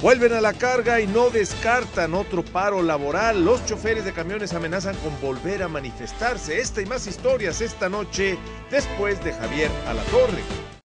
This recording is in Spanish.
Vuelven a la carga y no descartan otro paro laboral. Los choferes de camiones amenazan con volver a manifestarse. Esta y más historias esta noche, después de Javier Alatorre.